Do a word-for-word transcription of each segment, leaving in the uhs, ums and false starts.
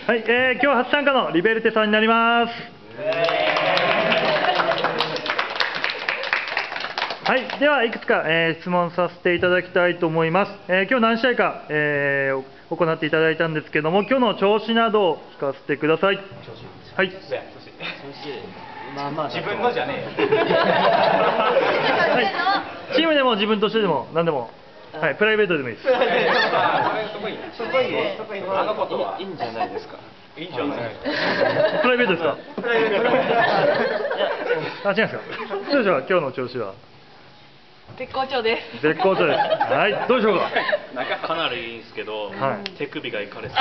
はい、えー、今日初参加のリベルテさんになります。はい、ではいくつか、えー、質問させていただきたいと思います。えー、今日何試合か、えー、行っていただいたんですけども、今日の調子などを聞かせてください。はい。 まあまあ自分のじゃねえよ。 はい、チームでも自分としてでも何でも、はい、プライベートでもいいです。あのことはいいんじゃないですか。いいんじゃない。 プライベートですか。プライベート。あ、違うんですか。どうでしょうか、今日の調子は。 絶好調です。 絶好調です。はい、どうでしょうか。 かなりいいんですけど、はい、手首がいかれてる。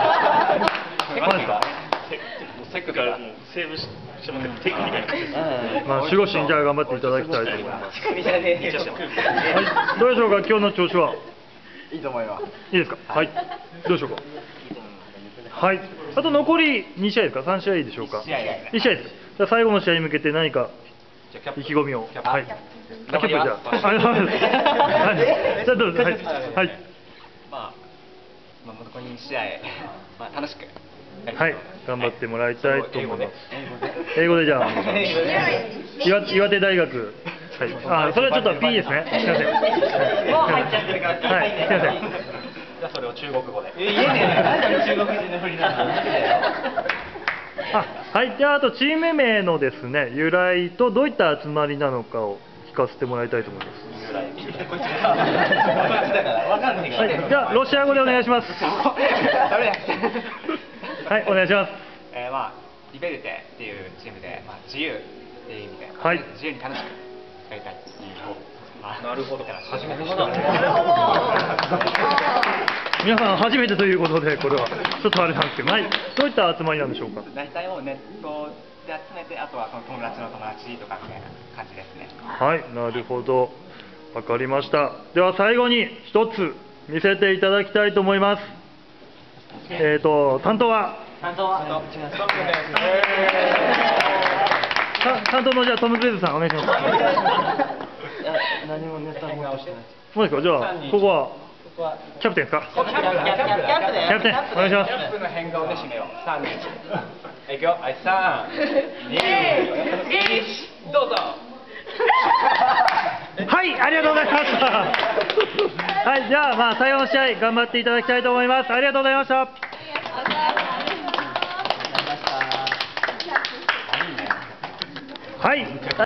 さっきからもうセーブしてもらって手首がいかれてる。 まあ守護神じゃあ頑張っていただきたいと思います。はい、どうでしょうか、今日の調子は。 いいと思います。 いいですか。はい、どうでしょうか。はい、あと残りに試合ですか、さん試合でしょうか。いち試合です。じゃあ最後の試合に向けて何か意気込みを。はい。キャプテンじゃあ。ありがとうございます。はい。じゃあどうぞ。はい。はい。 まあ、まあ残りに試合、まあ楽しく。 はい。頑張ってもらいたいと思います。英語でじゃあ。岩岩手大学。はい。あ、それはちょっと P ですね。すみません。もう入っちゃってるから。 はい。すみません。 じゃあそれを中国語で。 え、言えねえよ。なんで中国人のふりなの。 あ、はい、じゃあ、あとチーム名のですね、由来とどういった集まりなのかを聞かせてもらいたいと思います。はい、じゃあ、ロシア語でお願いします。はい、お願いします。 えー、まあ、リベルテっていうチームで、まあ、自由っていう意味で、 はい、 自由に楽しくやりたい。 なるほど。初めて知っ皆さん初めてということで、これはちょっとあれなんですけど、はい、どういった集まりなんでしょうか。 大体もうネットで集めて、あとはその友達の友達とかみたいな感じですね。 はい、なるほど、わかりました。では最後に一つ見せていただきたいと思います。えっ、ー、と担当は。 担当は。 担当のじゃあトム・クルーズさんお願いします。 何もネタ持ってしてない。 そうですか。じゃあここはキャプテンですか。キャプテン。キャプテンお願いします。 キャップの変顔で締めよう。三二一。いくよ。はい、三二一。どうぞ。 はい、ありがとうございました。はい、じゃあまあ最後の試合頑張っていただきたいと思います。ありがとうございました。はい。